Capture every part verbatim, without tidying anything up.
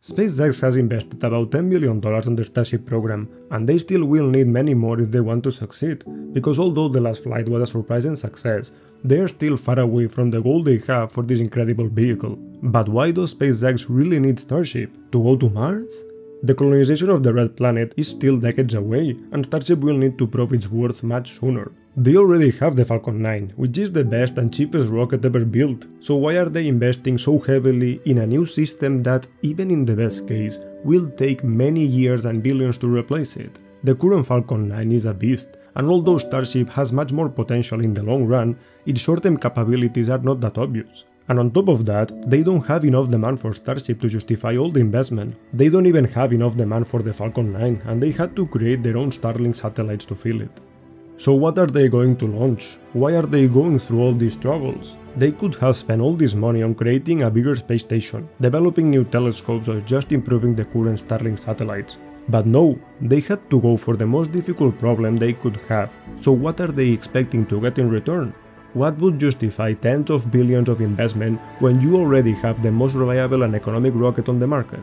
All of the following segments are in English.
SpaceX has invested about ten billion dollars on the Starship program, and they still will need many more if they want to succeed, because although the last flight was a surprising success, they are still far away from the goal they have for this incredible vehicle. But why does SpaceX really need Starship? To go to Mars? The colonization of the Red Planet is still decades away, and Starship will need to prove its worth much sooner. They already have the Falcon nine, which is the best and cheapest rocket ever built, so why are they investing so heavily in a new system that, even in the best case, will take many years and billions to replace it? The current Falcon nine is a beast, and although Starship has much more potential in the long run, its short-term capabilities are not that obvious. And on top of that, they don't have enough demand for Starship to justify all the investment. They don't even have enough demand for the Falcon nine, and they had to create their own Starlink satellites to fill it. So what are they going to launch? Why are they going through all these troubles? They could have spent all this money on creating a bigger space station, developing new telescopes, or just improving the current Starlink satellites. But no, they had to go for the most difficult problem they could have. So what are they expecting to get in return? What would justify tens of billions of investment when you already have the most reliable and economic rocket on the market?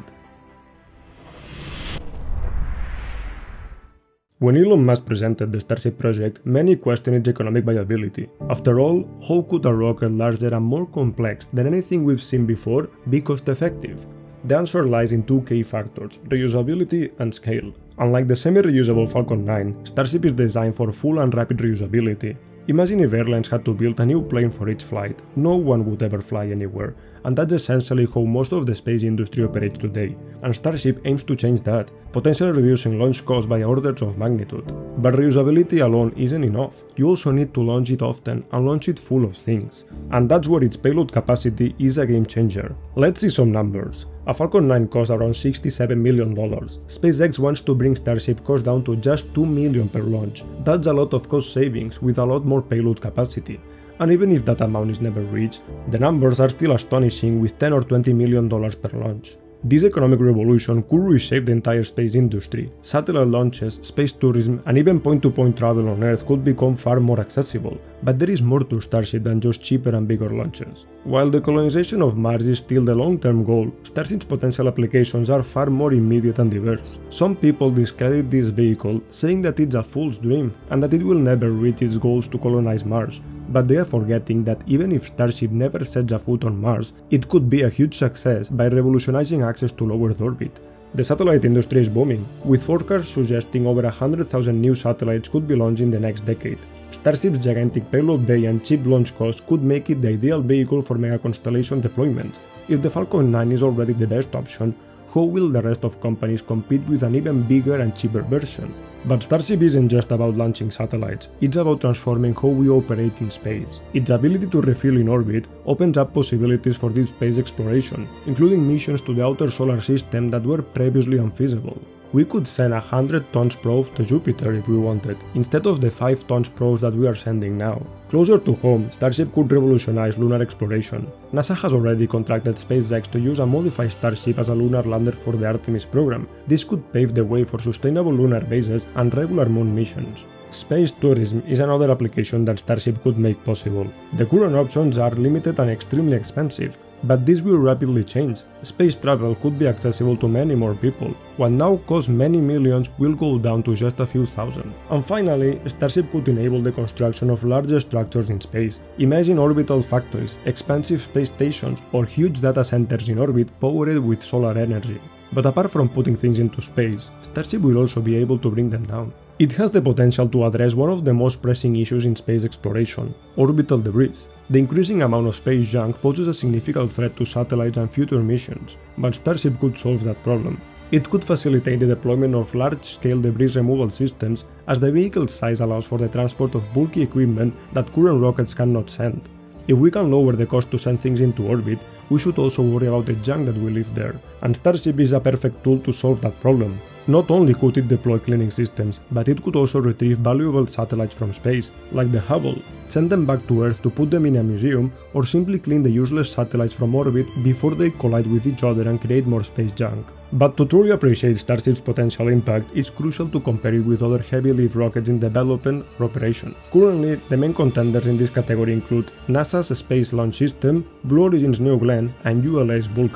When Elon Musk presented the Starship project, many questioned its economic viability. After all, how could a rocket larger and more complex than anything we've seen before be cost-effective? The answer lies in two key factors: reusability and scale. Unlike the semi-reusable Falcon nine, Starship is designed for full and rapid reusability. Imagine if airlines had to build a new plane for each flight. No one would ever fly anywhere, and that's essentially how most of the space industry operates today, and Starship aims to change that, potentially reducing launch costs by orders of magnitude. But reusability alone isn't enough. You also need to launch it often and launch it full of things, and that's where its payload capacity is a game changer. Let's see some numbers. A Falcon nine costs around sixty-seven million dollars. SpaceX wants to bring Starship cost down to just two million dollars per launch. That's a lot of cost savings with a lot more payload capacity. And even if that amount is never reached, the numbers are still astonishing with ten or twenty million dollars per launch. This economic revolution could reshape the entire space industry. Satellite launches, space tourism, and even point-to-point travel on Earth could become far more accessible, but there is more to Starship than just cheaper and bigger launches. While the colonization of Mars is still the long-term goal, Starship's potential applications are far more immediate and diverse. Some people discredit this vehicle, saying that it's a fool's dream, and that it will never reach its goals to colonize Mars. But they are forgetting that even if Starship never sets a foot on Mars, it could be a huge success by revolutionizing access to low Earth orbit. The satellite industry is booming, with forecasts suggesting over one hundred thousand new satellites could be launched in the next decade. Starship's gigantic payload bay and cheap launch costs could make it the ideal vehicle for mega-constellation deployments. If the Falcon nine is already the best option, how will the rest of companies compete with an even bigger and cheaper version? But Starship isn't just about launching satellites, it's about transforming how we operate in space. Its ability to refuel in orbit opens up possibilities for deep space exploration, including missions to the outer solar system that were previously unfeasible. We could send a one hundred tons probe to Jupiter if we wanted, instead of the five tons probes that we are sending now. Closer to home, Starship could revolutionize lunar exploration. NASA has already contracted SpaceX to use a modified Starship as a lunar lander for the Artemis program. This could pave the way for sustainable lunar bases and regular moon missions. Space tourism is another application that Starship could make possible. The current options are limited and extremely expensive, but this will rapidly change. Space travel could be accessible to many more people. What now costs many millions will go down to just a few thousand. And finally, Starship could enable the construction of larger structures in space. Imagine orbital factories, expansive space stations, or huge data centers in orbit powered with solar energy. But apart from putting things into space, Starship will also be able to bring them down. It has the potential to address one of the most pressing issues in space exploration: orbital debris. The increasing amount of space junk poses a significant threat to satellites and future missions, but Starship could solve that problem. It could facilitate the deployment of large-scale debris removal systems, as the vehicle's size allows for the transport of bulky equipment that current rockets cannot send. If we can lower the cost to send things into orbit, we should also worry about the junk that will live there, and Starship is a perfect tool to solve that problem. Not only could it deploy cleaning systems, but it could also retrieve valuable satellites from space, like the Hubble, send them back to Earth to put them in a museum, or simply clean the useless satellites from orbit before they collide with each other and create more space junk. But to truly appreciate Starship's potential impact, it's crucial to compare it with other heavy-lift rockets in development or operation. Currently, the main contenders in this category include NASA's Space Launch System, Blue Origin's New Glenn, and U L A's Vulcan.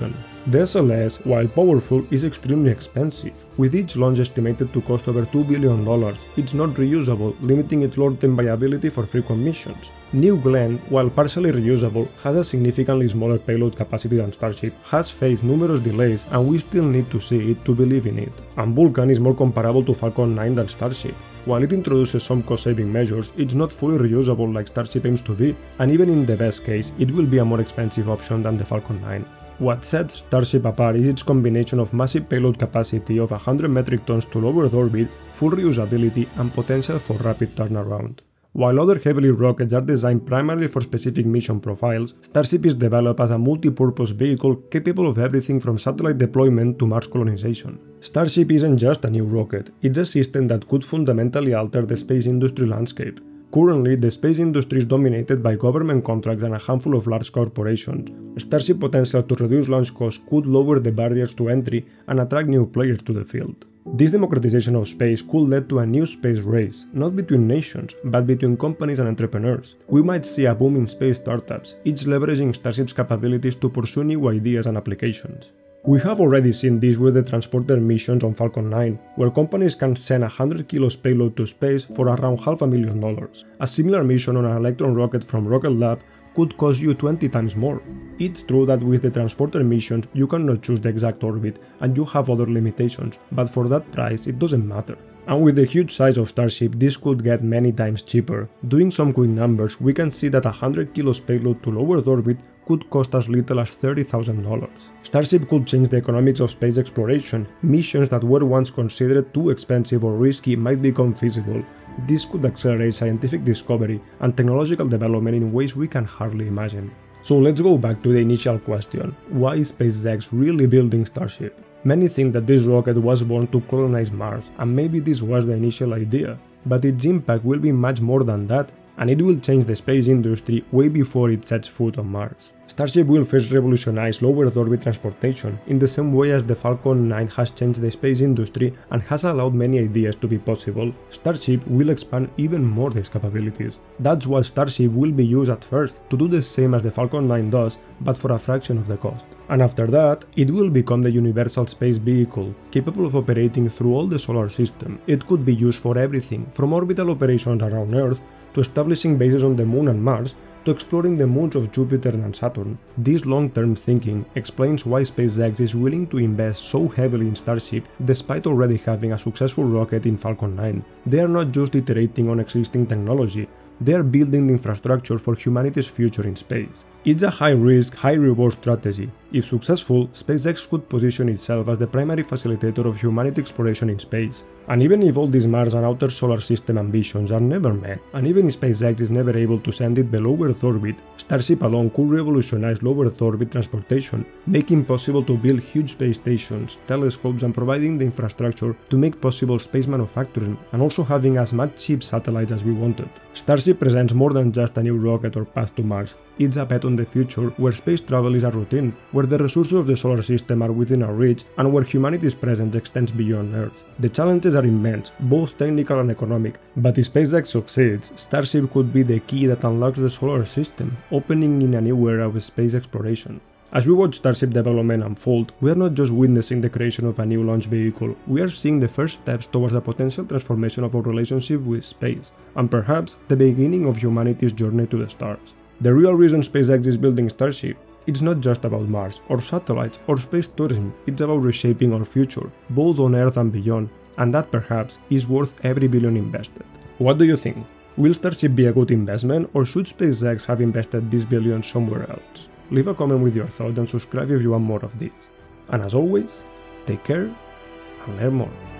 The S L S, while powerful, is extremely expensive, with each launch estimated to cost over two billion dollars. It's not reusable, limiting its long-term viability for frequent missions. New Glenn, while partially reusable, has a significantly smaller payload capacity than Starship, has faced numerous delays, and we still need to see it to believe in it. And Vulcan is more comparable to Falcon nine than Starship. While it introduces some cost-saving measures, it's not fully reusable like Starship aims to be, and even in the best case, it will be a more expensive option than the Falcon nine. What sets Starship apart is its combination of massive payload capacity of one hundred metric tons to low Earth orbit, full reusability, and potential for rapid turnaround. While other heavy rockets are designed primarily for specific mission profiles, Starship is developed as a multi-purpose vehicle capable of everything from satellite deployment to Mars colonization. Starship isn't just a new rocket, it's a system that could fundamentally alter the space industry landscape. Currently, the space industry is dominated by government contracts and a handful of large corporations. Starship's potential to reduce launch costs could lower the barriers to entry and attract new players to the field. This democratization of space could lead to a new space race, not between nations, but between companies and entrepreneurs. We might see a boom in space startups, each leveraging Starship's capabilities to pursue new ideas and applications. We have already seen this with the transporter missions on Falcon nine, where companies can send a one hundred kilos payload to space for around half a million dollars. A similar mission on an Electron rocket from Rocket Lab could cost you twenty times more. It's true that with the transporter missions you cannot choose the exact orbit and you have other limitations, but for that price it doesn't matter. And with the huge size of Starship, this could get many times cheaper. Doing some quick numbers, we can see that a one hundred kilos payload to low Earth orbit could cost as little as thirty thousand dollars. Starship could change the economics of space exploration. Missions that were once considered too expensive or risky might become feasible. This could accelerate scientific discovery and technological development in ways we can hardly imagine. So let's go back to the initial question: why is SpaceX really building Starship? Many think that this rocket was born to colonize Mars, and maybe this was the initial idea, but its impact will be much more than that, and it will change the space industry way before it sets foot on Mars. Starship will first revolutionize low Earth orbit transportation, in the same way as the Falcon nine has changed the space industry and has allowed many ideas to be possible. Starship will expand even more these capabilities. That's why Starship will be used at first to do the same as the Falcon nine does, but for a fraction of the cost. And after that, it will become the universal space vehicle, capable of operating through all the solar system. It could be used for everything, from orbital operations around Earth, to establishing bases on the Moon and Mars, to exploring the moons of Jupiter and Saturn. This long-term thinking explains why SpaceX is willing to invest so heavily in Starship despite already having a successful rocket in Falcon nine. They are not just iterating on existing technology, they are building the infrastructure for humanity's future in space. It's a high-risk, high-reward strategy. If successful, SpaceX could position itself as the primary facilitator of humanity exploration in space. And even if all these Mars and outer solar system ambitions are never met, and even if SpaceX is never able to send it below Earth orbit, Starship alone could revolutionize low Earth orbit transportation, making possible to build huge space stations, telescopes, and providing the infrastructure to make possible space manufacturing, and also having as much cheap satellites as we wanted. Starship presents more than just a new rocket or path to Mars. It's a bet on the future where space travel is a routine, where the resources of the solar system are within our reach, and where humanity's presence extends beyond Earth. The challenges are immense, both technical and economic, but if SpaceX succeeds, Starship could be the key that unlocks the solar system, opening in a new era of space exploration. As we watch Starship development unfold, we are not just witnessing the creation of a new launch vehicle, we are seeing the first steps towards a potential transformation of our relationship with space, and perhaps the beginning of humanity's journey to the stars. The real reason SpaceX is building Starship, it's not just about Mars, or satellites, or space tourism, it's about reshaping our future, both on Earth and beyond, and that perhaps is worth every billion invested. What do you think? Will Starship be a good investment, or should SpaceX have invested these billions somewhere else? Leave a comment with your thoughts and subscribe if you want more of this. And as always, take care and learn more.